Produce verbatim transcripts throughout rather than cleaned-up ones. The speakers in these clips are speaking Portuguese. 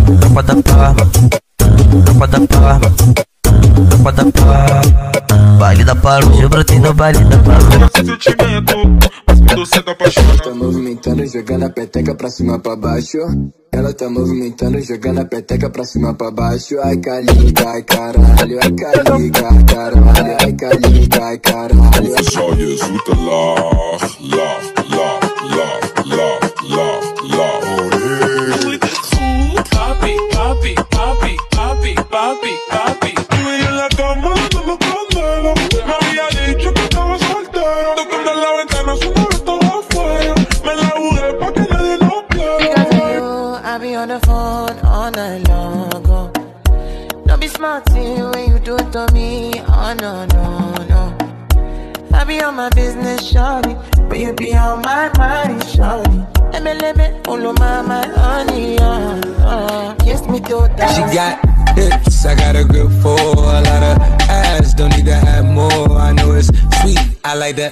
Tropa da Palma, tropa da Palma, tropa da Palma. Baile da Palma, eu brotei no baile da Palma. Seu time é corpo, mas quando você tá apaixonado. Tá movimentando, jogando a peteca pra cima pra baixo. Ela tá movimentando, jogando a peteca pra cima pra baixo. Ai caliga, ai caralho, ai caliga, ai caralho, ai caliga, ai caralho. Schau hier, zoete lach, lach, lach, lach, lach, lach, lach. Doe dit goed, papi, papi, papi, papi, papi, papi. Tú y en la cama, no me condeno. Me había dicho que estaba soltero. Tocando la ventana, su novio estaba afuera. Me la jugué pa' que nadie nos viera. I be on the phone all night long, oh. Don't be smart when you do it to me, oh no, no, no. I be on my business, shawty, but you be on my mind, shawty. Let me, let me, follow my, my honey, uh, uh. Kiss me to that. She got hips, I got a grip for a lot of ass, don't need to have more. I know it's sweet, I like that.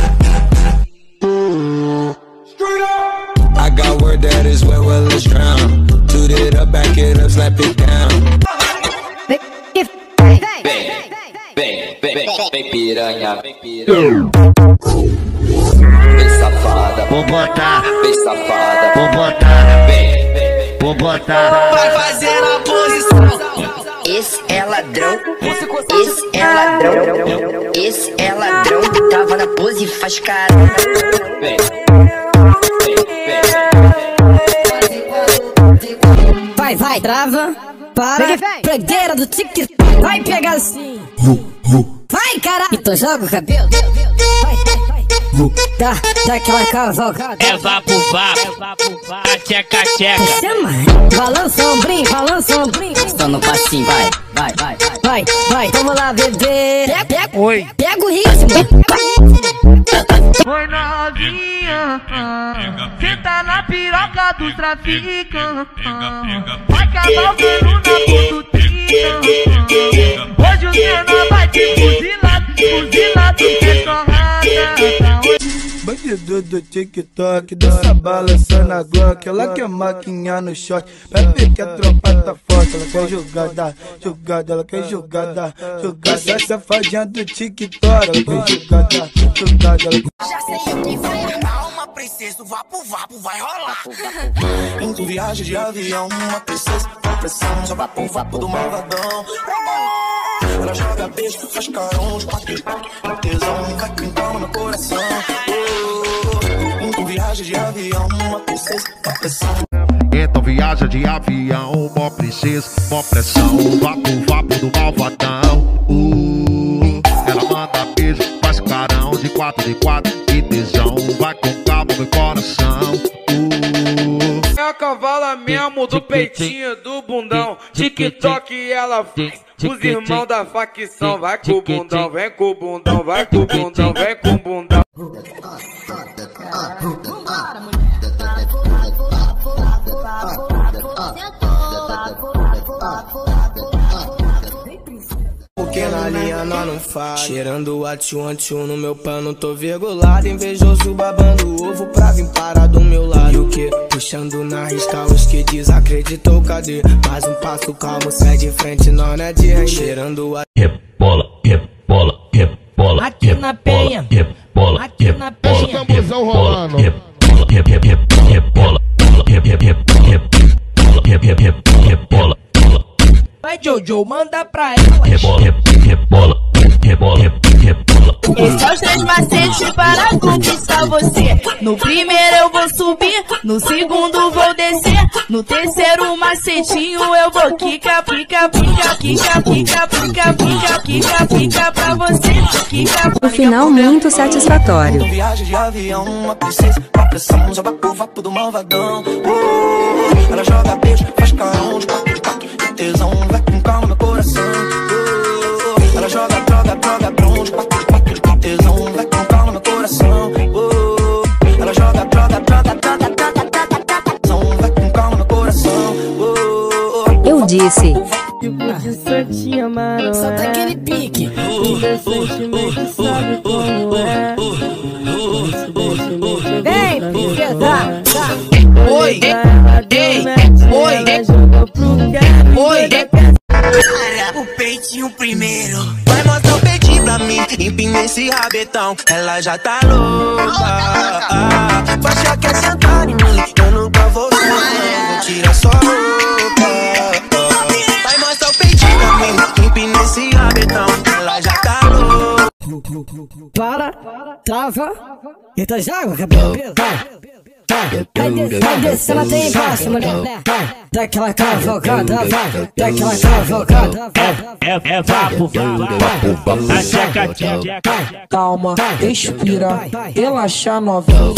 Straight up. I got word that is wet, well let's drown. Toot it up, back it up, slap it down. Vem, vem, vem, vem piranha, vem piranha. Vem safada, Vou botar, vem safada, vou botar, vem, vem, vou botar. Vai fazer a posição. Esse é ladrão, esse é ladrão, esse é ladrão. Tava na pose e faz cara. vem, Vai, vai, trava, para, fregueira do tique, vai pegar assim. Vai, caralho, então joga o cabelo. Vai, vai, dá, dá aquela cavalgada. É vapo, vapo, tcheca, tcheca. Chama, balança o ombrinho, balança o ombrinho. Estou no passinho, vai, vai, vai, vai. Vai, vai, vamos lá, bebê. Pega, pega, Oi. pega o ritmo. Oi novinha, cê tá na piroca dos traficantes. Vai cavalgando na pontutinha. Hoje o menor vai te fuzilar, fuzilar tu que torrada. Bandido do TikTok, dança balançando a Glock. Ela quer maquinha no short, vai ver que a tropa tá forte. Ela quer jogada, jogada, ela quer jogada, jogada. Safadinha do TikTok, ela quer jogada, jogada, ela quer... Já sei o que vai armar uma princesa, o vapo, vapo vai rolar. Em viagem de avião, uma princesa com pressão. Só vapo, vapo do malvadão. Ela joga beijo, faz carão, quatro quatro, é tesão, vai com calma no coração. Em viagem de avião, uma princesa com pressão. Então viaja de avião, mó princesa, mó pressão. Vapo, vapo do malvadão. uh, Ela manda beijo, faz carão de quatro de quatro, que tesão, vai com calma no coração. uh, É a cavala mesmo do peitinho do bundão. TikTok ela faz. Os irmãos da facção, vai com o bundão, vem com o bundão, vai com o bundão, vem com o bundão. Porque na linha nós não faz. Cheirando a tchu tchu no meu pano, tô virgulado. Invejoso babando ovo pra vir parar do meu lado. E o que? Puxando na risca os que desacreditou, cadê? Mais um passo calmo, sai de frente, não é de render. Cheirando a... Rebola, rebola, rebola, Aqui na penha, rebola, aqui na penha. rebola, rebola, rebola, rebola, rebola. Vai, Jojo, manda pra ela. Rebola, rebola, rebola, rebola. Esses são os três macetes para conquistar você. No primeiro eu vou subir, no segundo vou descer, no terceiro macetinho eu vou quica, pica, pica, quica, pica, pica, pica, quica, pica pra você. Quica, o final muito satisfatório. Viagem de avião, uma princesa com pressão. Só vapo, vapo do malvadão. uh, Ela joga beijo, faz carão de quatro de quatro, que tesão, vai com calma no coração. uh, Ela joga, joga, joga bron de quatro de quatro, que tesão, vai com calma no coração. uh, Ela joga, joga, joga, joga, joga, joga, joga, vai com calma no coração. uh, Eu disse. Tipo de santinha marona. Só tá aquele pique. Recentemente sabe como é. Vem, princesa. Oi, ei, oi, peitinho primeiro. Vai mostrar o peitinho pra mim, empina esse rabetão. Ela já tá louca. Faixa quer sentar em mim, eu nunca vou não tira só roupa. Vai mostrar o peitinho pra mim, empina esse rabetão. Ela já tá louca. Para, trava, entra já, cabelo, vai. Vai descer, vai descer, ela tem embaixo, mulher. Vai, dá aquela cavalgada, vai, dá aquela cavalgada, vai. É, é vapo, vapo, a tcheca, tcheca. Calma, respira, relaxa novinha.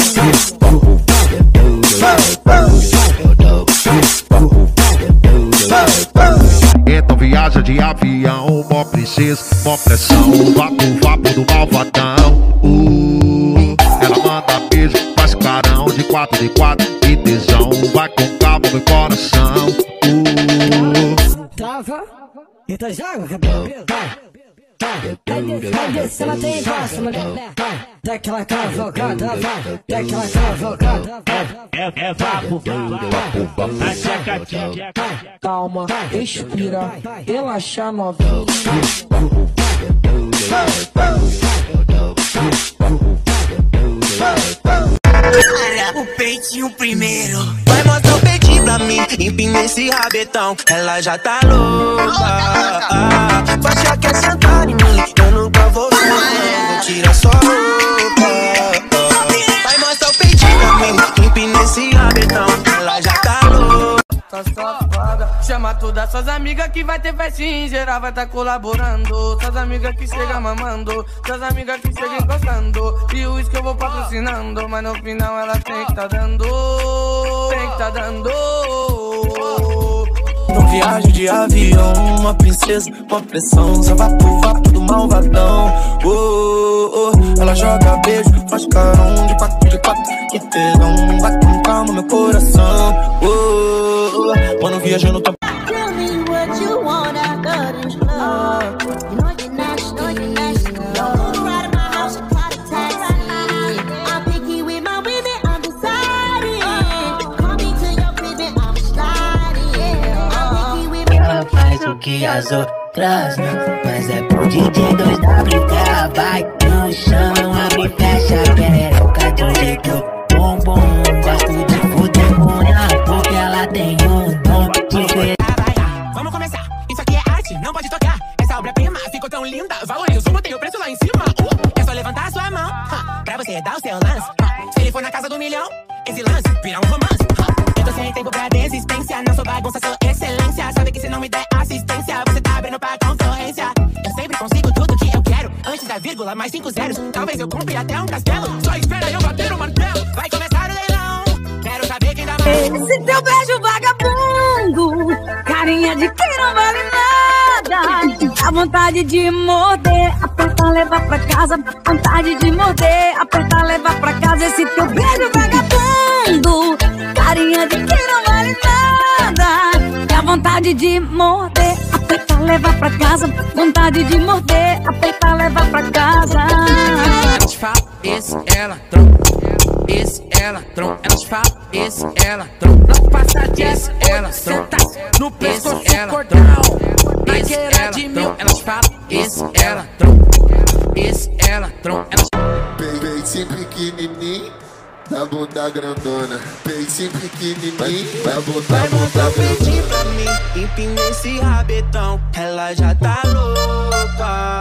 Então viaja de avião, mó princesa, mó pressão, vapo, vapo do malvadão. Uh, ela manda beijo, faz carão de quatro de quatro e tesão. Vai com calma no coração. Uh. Trava, entra já, cabelo, vai. Vai descer, ela tem embaixo, mulher. Vai, dá aquela cavalgada, vai, dá aquela cavalgada, vai. É, é vapo, vapo, a tcheca, tcheca. Calma, respira, relaxa novinha. O peitinho primeiro. Vai mostrar o peitinho pra mim, empina esse rabetão. Ela já tá louca. Faixa quer sentar em mim, eu nunca vou não tira só roupa. Vai mostrar o peitinho pra mim, empina esse rabetão. Ela já tá louca. Tá safada, chama todas suas amigas que vai ter festinha em geral, vai tá colaborando. Suas amigas que chegam mamando, suas amigas que chegam encostando. E o uísque eu vou patrocinando, mas no final ela tem que tá dando, tem que tá dando. Não viajo de avião, uma princesa, uma pressão. Só vapo, vapo do malvadão. Oh, oh, oh. Ela joga beijo, faz carão de quatro de quatro. Que tesão, vai com calma meu coração. Oh, oh, oh. Mano, viajando tá. Tell me what you want, I got it. You know you're nasty, know you're nasty. Don't go out of my house, you call a taxi. I'm picky with my women, I'm deciding. Call me to your crib and I'm sliding. Ela faz o que as outras não, mas é pro D J dois W que ela vai no chão, abre e fecha a perereca de um jeito bom, bom. Gosto de fuder com ela porque ela tem um dom de ver. Vamos começar, isso aqui é arte, não pode tocar. Essa obra-prima ficou tão linda, valorizo, botei o preço lá em cima. uh, É só levantar a sua mão, uh, pra você dar o seu lance. uh, Se ele for na casa do milhão, esse lance vira um romance. uh, Eu tô sem tempo pra desistência, não sou bagunça, sou excelência. Sabe que se não me der assistência, você tá abrindo pra concorrência. Eu sempre consigo tudo que eu quero, antes da vírgula, mais cinco zeros. Talvez eu compre até um castelo, só espera eu bater o martelo. Vai começar o leilão, quero saber quem dá mais. Esse teu beijo vagabundo, carinha de quem não vale nada. Dá vontade de morder, apertar, levar pra casa. Vontade de morder, apertar, levar pra casa. Esse teu beijo vagabundo, carinha de quem não vale nada. Dá vontade de morder, apertar, levar pra casa. Vontade de morder, apertar, levar pra casa. Elas falam, esse ela trompa, esse ela trompa. Elas falam, esse ela trompa. Não passa de esse ela trompa. No pescoço cordão, na queira de mil. Elas falam, esse ela trompa, esse ela trompa. Peitinho pequenininho, da bunda grandona. Peitinho pequenininho, da bunda, vai botar o grandona. peitinho pra mim, empina esse rabetão. Ela já tá louca.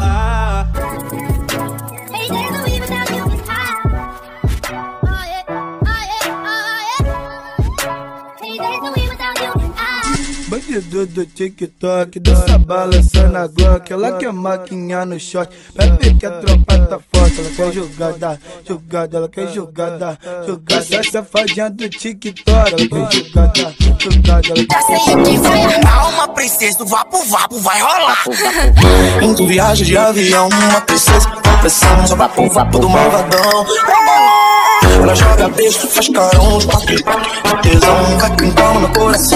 Hey, there's no even without you. Ah. Oh yeah, oh yeah, oh yeah. Hey, there's no even without you. Ah. Bandido do TikTok, dança balançando a Glock. Ela quer maquinha no shot, bebe que a tropa tá forte. Ela quer jogada, jogada, ela quer jogada, jogada. Safadinha do TikTok, ela quer jogada, jogada, ela quer. Já sei o que vai armar, uma princesa, vapo, vapo, vai rolar. Em viagem de avião, uma princesa, uma pressão, só vapo, vapo do malvadão. Ela joga beijo, faz carão, de quatro de quatro, tesão, vai com calma no coração.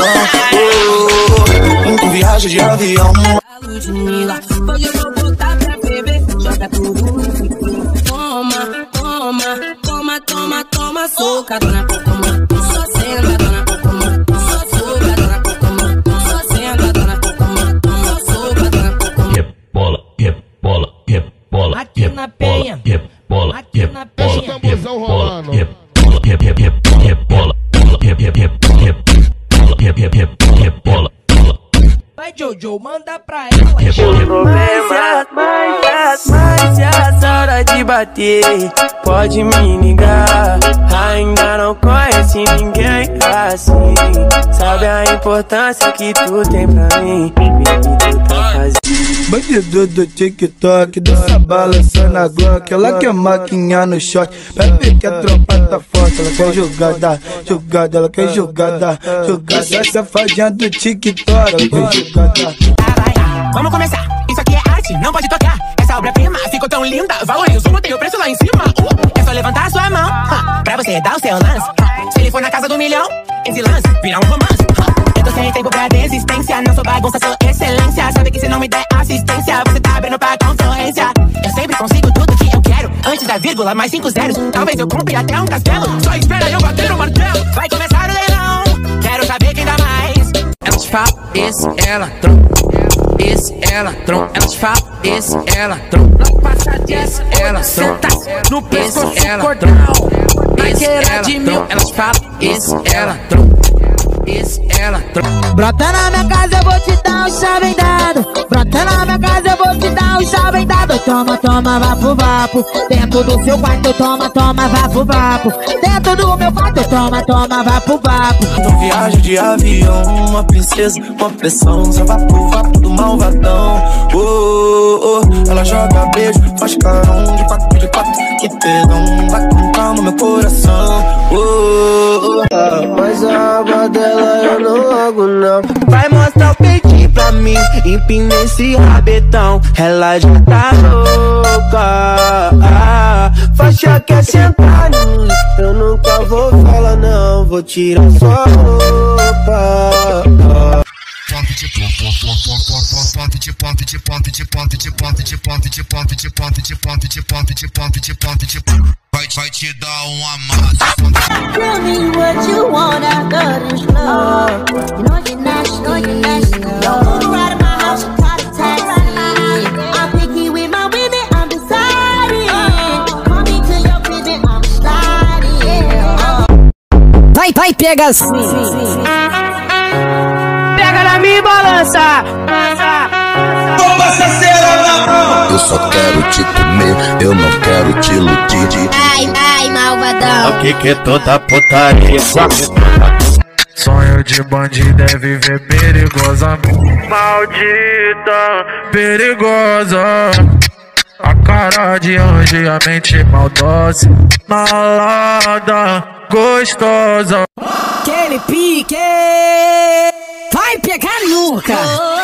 Em viagem de avião. Ludmilla, hoje eu vou botar pra beber, joga tudo. Toma, toma, toma, toma, toma, soca, dona Pocoma. Só senta, dona Pocoma. Só soca, dona Pocoma. Só senta, dona Pocoma. Só soca, dona rebola. Vai, Jojo, manda pra ela. Mas, mas, mas, se a hora de bater, pode me ligar. Ainda não conhece ninguém assim. Sabe a importância que tu tem pra mim? Baby, tu tá fazendo. Bandido do TikTok, dança balançando a Glock. Ela quer maquinha no shot, bebe que a tropa tá forte. Ela quer jogada, jogada, ela quer jogada, jogada. Safadinha do TikTok, ela quer jogada. Vamos começar, isso aqui é arte, não pode tocar. Essa obra-prima ficou tão linda, valorizo, não tem o preço lá em cima. uh, É só levantar a sua mão, uh, pra você dar o seu lance. uh, Se ele for na casa do milhão, esse lance vira um romance. uh, Eu tô sem tempo pra desistência, não sou bagunça, sou excelência. Sabe que se não me der assistência, você tá abrindo pra concorrência. Eu sempre consigo tudo que eu quero, antes da vírgula, mais cinco zeros. Talvez eu compre até um castelo, só espera eu bater o martelo. Vai começar o leilão, quero saber quem dá mais. Ela te fala, esse, ela, trom. Esse, ela, trom. Ela te fala, esse, ela, trom. Não passa disso, ela, trom. No pescoço, ela, trom. Esse, ela, trom. Ela te fala, esse, ela, trom. Esse, ela, trom. Brota na minha casa, eu vou te dar um chave dado. Brota na minha casa, eu vou te dar um chave dado. Toma, toma, vapo, vapo. Dentro do seu quarto, toma, toma, vapo, vapo. Dentro do meu quarto, toma, toma, vapo, vapo. Não viajo de avião, uma princesa, uma pressão. Só vapo, vapo do malvadão. Oh, oh, oh. Ela joga beijo, faz carão de quatro, de quatro. Que perdão, vai com calma meu coração. Oh, oh, oh. Ah, mas a aba dela eu não logo não. Vai mostrar o peitinho pra mim, empina esse rabetão. Ela já tá louca, ah, faixa quer sentar em mim. Eu nunca vou falar não, vou tirar sua roupa, ah. Vai, vai te dar um amasso. Tell me what you want, I got it slow. You know you're nasty, know you're nasty. Don't move right in my house, you caught a taxi. I'm picky with my women, I'm deciding. Call me to your crib and I'm sliding. Vai, vai, pega assim. Pega na minha balança. Toma essa cera na mão. Eu só quero te comer, eu não quero te iludir. Ai, ai, malvadão. O que que é toda putaria? Sonho de bandido é viver perigosa. Maldita, perigosa. A cara de anjo e a mente maldosa. Malada, gostosa. Aquele pique. Vai pegar nunca.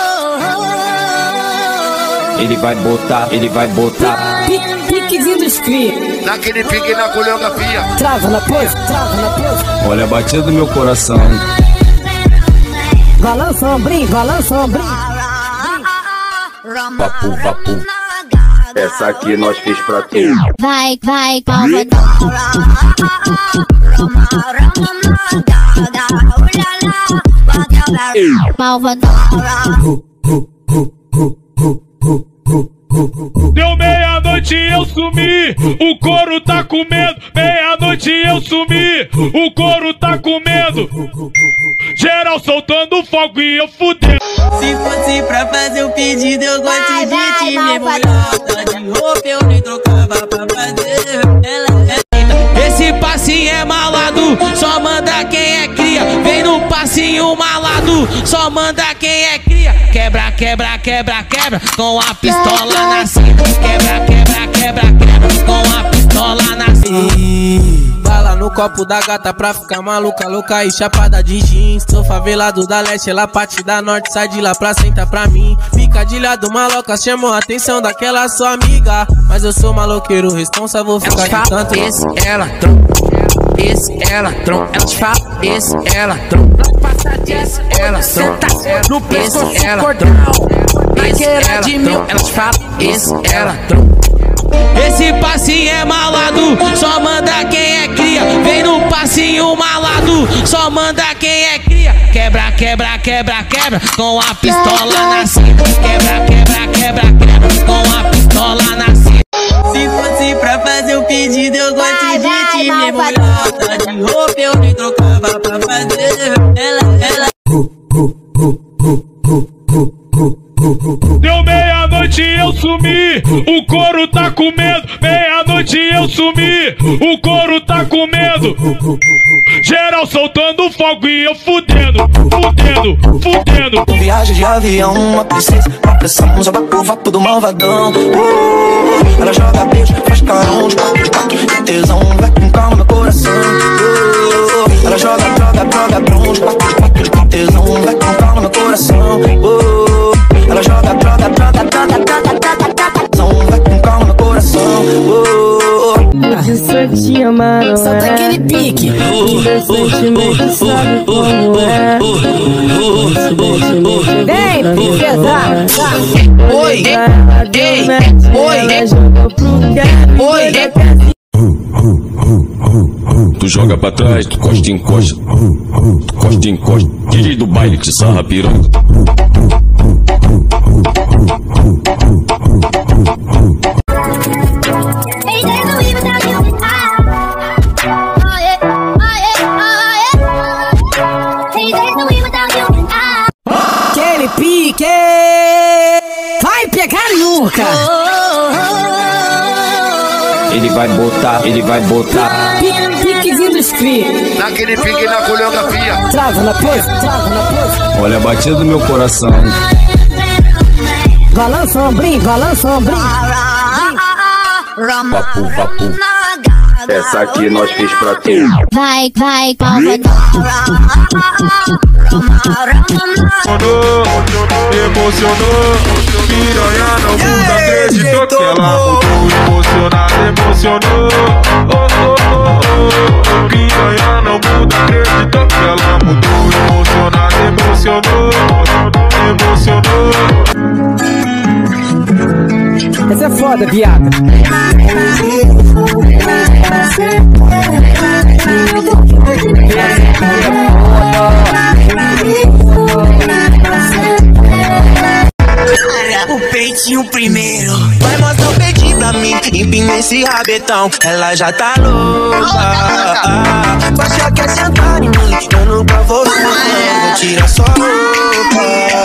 Ele vai botar, ele vai botar. Piquezinho dos cria. Naquele pique na coreografia. Trava na pose, trava na pose. Olha a batida do meu coração. Balança o ombrinho, balança o ombrinho. Vapu, vapu. Essa aqui nós fez pra tu. Vai, vai, malvadão. Malvadão. Deu meia-noite e eu sumi, o couro tá com medo. Meia-noite e eu sumi, o couro tá com medo. Geral soltando fogo e eu fudendo. Se fosse pra fazer um pedido, eu gosto de te mergulhar. Tá de roupa, eu nem trocava pra fazer. Ela é... Esse passinho é malado, só manda quem é cria. Vem no passinho malado, só manda quem é cria. Quebra, quebra, quebra, quebra, com a pistola na cinta. Quebra, quebra, quebra, quebra, com a pistola na cinta. Bala no copo da gata pra ficar maluca, louca e chapada de jeans. Sou favelado da leste, ela parte da norte, sai de lá pra sentar pra mim. Picadilha do maloca chamou a atenção daquela sua amiga. Mas eu sou maloqueiro, responsa, vou ficar de tanto. Esse, ela, trom. Esse, ela, trom. Ela te fala, esse, ela, trom. Não passa disso, ela, trom. No pescoço, ela, trom. Esse, ela, trom. Ela te fala, esse, ela, trom. Esse passinho é malado, só manda quem é cria. Vem no passinho malado, só manda quem é cria. Quebra, quebra, quebra, quebra, com a pistola na cinta. Quebra, quebra, quebra, quebra, com a pistola na cinta. Se fosse pra fazer um pedido, eu gosto de te mergulhar. Tá de roupa, eu nem trocava pra fazer. Ela, ela... sumi, o couro tá com medo. Meia-noite eu sumi, o couro tá com medo. Geral soltando fogo e eu fudendo, fudendo, fudendo. Viagem de avião, uma princesa, uma pressão, só o vapo do malvadão. Uh, ela joga beijo, faz carão, de quatro de quatro, que tesão, vai com calma no coração. Uh, ela joga, joga, joga brão, de quatro de quatro, que tesão, vai com calma no coração. Uh, ela joga, joga, joga, joga, joga, joga, tesão, vai com calma no coração. Uh, Só te amaram, só tá aquele pique. sentimento sabe como é. Vem, pesado. Oi, ei, oi, oi, Tu joga pra trás, tu costa em costa, tu costa em costa. D J do baile que sarra piranha. Aquele pique vai pegar nunca. Ele vai botar, ele vai botar. Piquezinho dos cri. Naquele pique na coreografia. Trava na pose, trava na pose. Olha a batida do meu coração. Balança o ombrinho, balança o ombrinho. Vapu, vapu. Essa aqui nós fez pra tu. Vai, vai, Salvador. Emocionou, piranha não muda, acreditou que ela mudou. Emocionada, emocionou. Oh, oh, oh, oh. Piranha não muda, acreditou que ela mudou. Emocionada, emocionou. Emocionou. Essa é foda, viado. O peitinho primeiro. Vai mostrar o peitinho pra mim. Empina esse rabetão. Ela já tá louca. Mas já quer sentar em mim. Eu nunca vou sentar. Tira só roupa.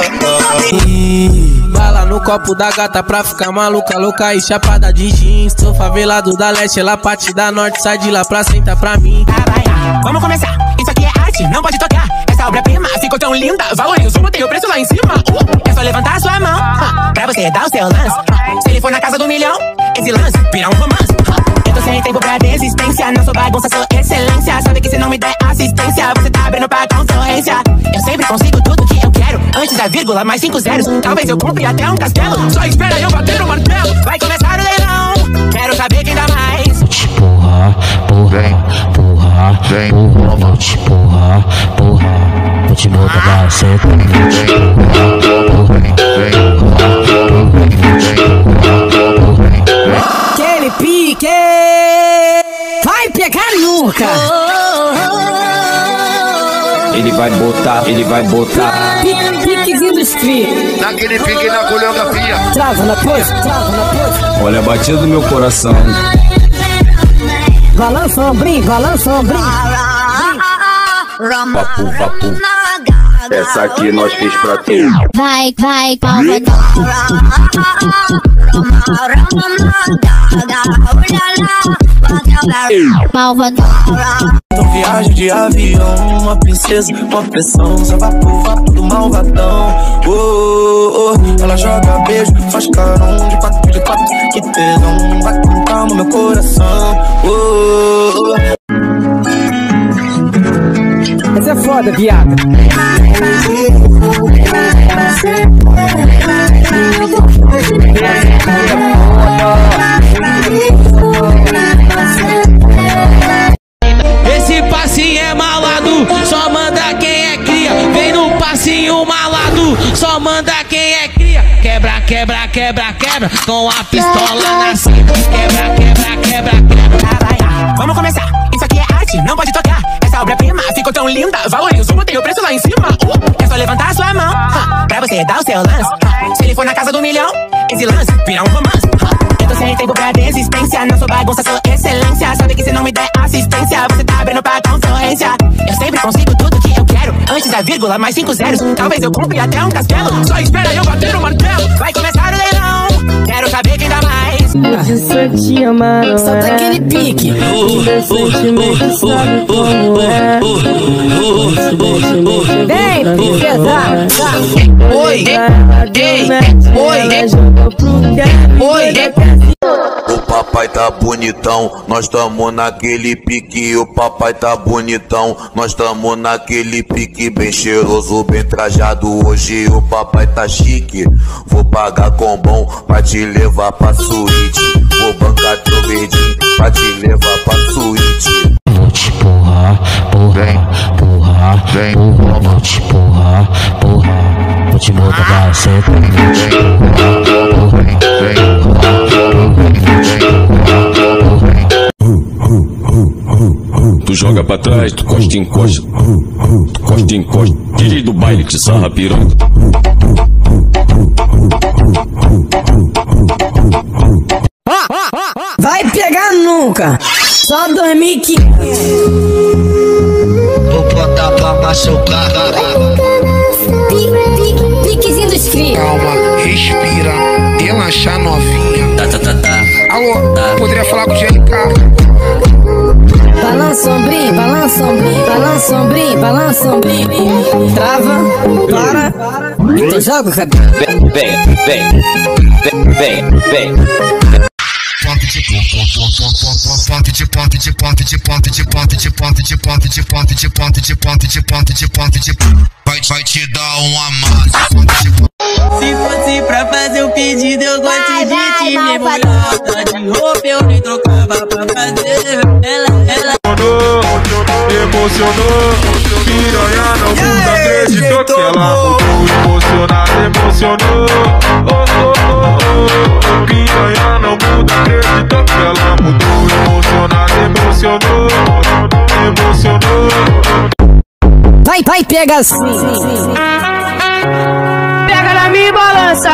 Bala no copo da gata pra ficar maluca, louca e chapada de jeans. Sou favelado da leste, ela parte da norte. Sai de lá pra sentar pra mim. Vamos começar, isso aqui é arte, não pode tocar. Essa obra-prima ficou tão linda. Valorizo, botei o preço lá em cima. uh, É só levantar a sua mão uh, pra você dar o seu lance. uh, Se ele for na casa do milhão, esse lance vira um romance. uh, Eu tô sem tempo pra desistência. Não sou bagunça, sou excelência. Sabe que se não me der assistência, você tá abrindo pra concorrência. Eu sempre consigo tudo que eu quero. Antes da vírgula, mais cinco zeros. Talvez eu compre até um castelo. Só espera eu bater no martelo. Vai começar o leilão. Quero saber quem dá mais. Porra, porra, porra, porra, vou te porra, porra, vou te botar pra senta, vou te porra. Aquele pique vai pegar nunca. Ele vai botar, ele vai botar. Piquezinho dos cri. Naquele pique na coreografia. Trava na pose, trava na pose. Olha a batida do meu coração. Balança o ombrinho, balança o ombrinho. Vapu, vapu. Essa aqui nós fez pra tu. Vai, vai, Salvador. Salvador. Então viagem de avião, uma princesa, uma pressão. Só vapo, vapo do malvadão. Oh, oh, oh. Ela joga beijo, faz carão de quatro de quatro. Que tesão, vai com calma no meu coração. Oh, oh. Essa é foda, viado. Esse passinho é malado, só manda quem é cria. Vem no passinho malado, só manda quem é cria. Quebra, quebra, quebra, quebra, com a pistola na cinta. Quebra, quebra, quebra, quebra. Vamos começar, isso aqui é arte, não pode tocar. Essa obra-prima ficou tão linda. Valorizo, botei o preço lá em cima. uh, É só levantar a sua mão uh, pra você dar o seu lance. uh, Se ele for na casa do milhão, esse lance vira um romance. uh, Eu tô sem tempo pra desistência. Não sou bagunça, sou excelência. Sabe que se não me der assistência, você tá abrindo pra concorrência. Eu sempre consigo tudo que eu quero. Antes da vírgula, mais cinco zeros. Talvez eu compre até um castelo. Só espera eu bater no martelo. Vai começar o leilão. Quero saber quem dá mais. Só tá aquele pique. Vem, pesado. Oi, ei, oi, oi. O papai tá bonitão, nós tamo naquele pique. O papai tá bonitão, nós tamo naquele pique. Bem cheiroso, bem trajado, hoje o papai tá chique. Vou pagar com bom pra te levar pra suíte. Vou bancar teu verdinho pra te levar pra suíte. Vou te porrar, porra, porra, porra. Vou te porrar, porra. Vou te botar pra senta. Vou te porrar, porra, Tu joga pra trás, tu costa em costa, tu costa em costa. D J do baile que sarra piranha. Vai pegar nunca. Só dois mil e quinhentos. Vou botar pra machucar. Piquezinho dos crios. Calma, respira, relaxa novinha. Tá, tá, tá, tá. Alô, tá. Poderia falar com o G L K? Balança sombrinho, balança sombrinho, balança sombrinho, balança sombrinho. Trava, para, então joga o cabelo. Vem, vem, vem, vem, vem, vem. Vai, vai te dar um amasso. Se fosse pra fazer um pedido, eu gosto de ti. Me molhada de roupa, eu nem trocava pra fazer. Ela, ela emocionou, piranha não muda, acreditou que ela mudou. Emocionada, emocionou, oh, oh, oh, oh. Piranha não muda, acreditou que ela mudou. Emocionada, emocionou, emocionou. Vai, vai, pega assim. Pega na minha balança.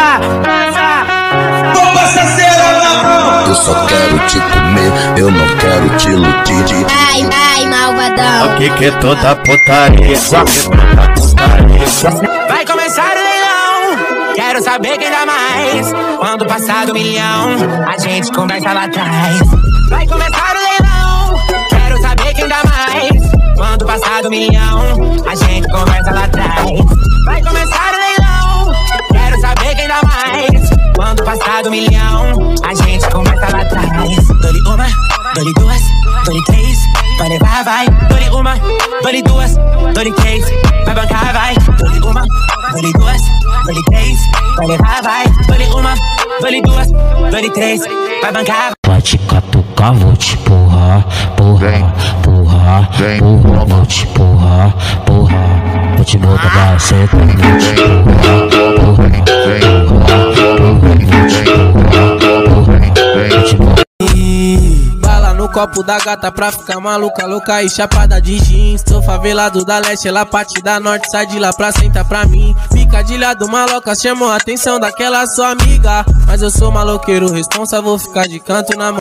Toma essa cera na mão. Eu só quero te comer, eu não quero te iludir. Ai, ai, malvadão. O que que é toda putaria? Vai começar o leilão, quero saber quem dá mais. Quando passar do milhão, a gente conversa lá atrás. Vai começar o leilão, quero saber quem dá mais. Quando passar do milhão, a gente conversa lá atrás. Vai começar o leilão, quero saber quem dá mais. Quando passar do milhão, a gente conversa lá atrás. Dole uma, dole duas, dole três, vai levar, vai. Dole uma, dole duas, dole três, vai bancar, vai. Dole uma, dole duas, dole três, vai levar, vai. Dole uma, dole duas, dole três, vai bancar. Vai te catucar, vou te porrar, porra, porra, porra. Vou te porrar, porra. Vou te botar pra senta. Vou te porrar, porra, porra. Bala no copo da gata pra ficar maluca, louca e chapada de jeans. Sou favelado da leste, ela parte da norte, sai de lá pra sentar pra mim. Picadilha do maloca chamou a atenção daquela sua amiga, mas eu sou maloqueiro responsa, vou ficar de canto na mão.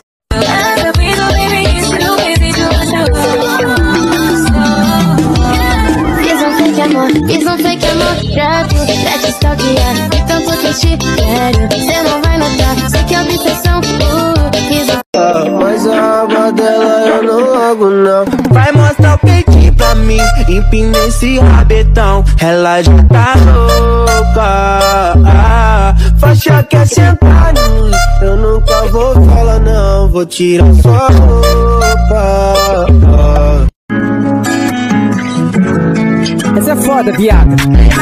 Fiz um fake amor pra tu, pra te stalkear. E tanto que eu te quero, cê não vai notar. Sei que é obsessão, uh, fiz um... Mas a aba dela eu não logo não. Vai mostrar o peitinho pra mim, empina esse rabetão. Ela já tá louca, ah, Faixa quer sentar em mim, eu nunca vou falar não. Vou tirar sua roupa. Essa é foda, viada.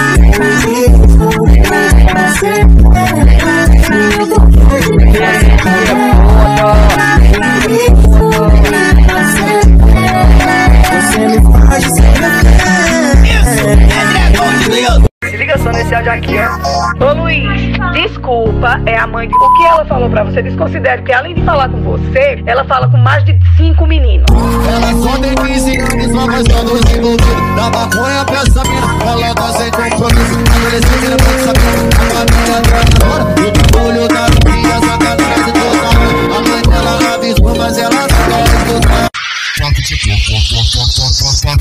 Se liga só nesse áudio aqui, ó. Ô Luiz, desculpa, é a mãe de... O que ela falou pra você? Desconsidere, porque além de falar com você, ela fala com mais de cinco meninos. Ela só tem quinze anos, mas todos envolvidos. Da maconha pra essa mina, ela tá sem compromisso. Adolescente, ela pode saber, a família dela agora. E o olho da filha, sacanagem total. A mãe dela avisou, mas ela só quer escutar.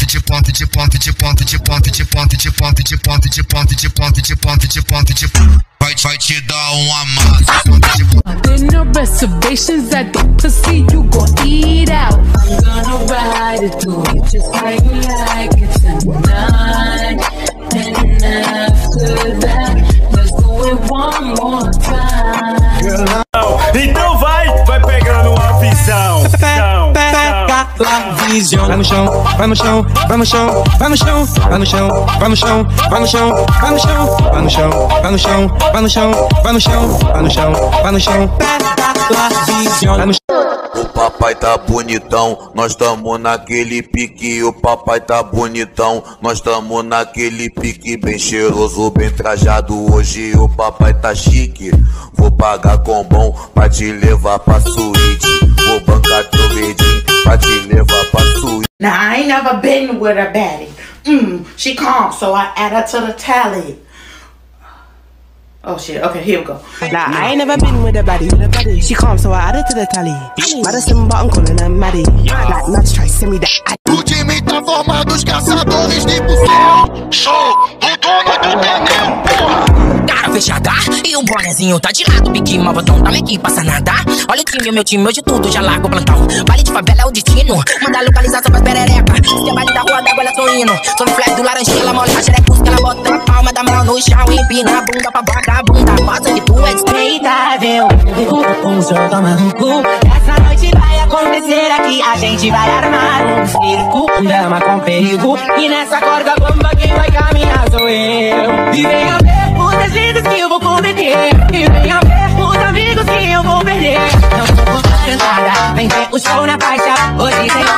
de ponto, de ponto, de ponto, de ponto, de ponto, de ponto, de ponto, de ponto, de ponto, de ponto, de ponto, de ponto. Vai, vai te dar um amasso. There no reservations at the pussy, you gon' eat out. I'm gonna ride it through it just like you like it tonight. And after that, let's do it one more time. Então vai, vai pegando uma visão. Pega lá, visão. Vai no chão, vai no chão, vai no chão, vai no chão, vai no chão, vai no chão, vai no chão, vai no chão, vai no chão, vai no chão, vai no chão, vai no chão, vai no chão, vai no chão. Pega lá, visão. Vai no chão. O papai tá bonitão, nós tamo naquele pique. O papai tá bonitão, nós tamo naquele pique. Bem cheiroso, bem trajado, hoje o papai tá chique. Vou pagar com bom pra te levar pra suíte. Vou bancar teu verdinho pra te levar pra suíte. Now I ain't never been with a baddie. Mmm, she calm, so I add her to the tally. Oh shit, okay, here we go. Nah, I ain't never been with a baddie. She calm, so I add her to the tally. Madison, but I'm calling her Maddie. Like nuts, try send me that. O time tá formado, os caçadores de bucel. Show, o dono do pneu, porra. Cara fechada, e o bonezinho tá de lado. Pique, mal botão, tá aqui, passa nada. Olha o time, o meu time, hoje tudo já largo o plantão. Baile de favela é o destino, manda localizar só pra perereca. Se é baile da rua d'água, ela tô indo. Sou no flash do laranjinha, ela molha a xerecus, que ela bota na palma da mão no chão. Empina a bunda pra vagabunda, mostra que tu é respeitável. Um jogo maluco, essa noite vai acontecer aqui. A gente vai armar um circo, um drama com perigo. E nessa corda bomba quem vai caminhar sou eu. E venha ver os deslides que eu vou cometer. E venha ver os amigos que eu vou perder. Não vou cantada, vem ver o show na faixa. Hoje tem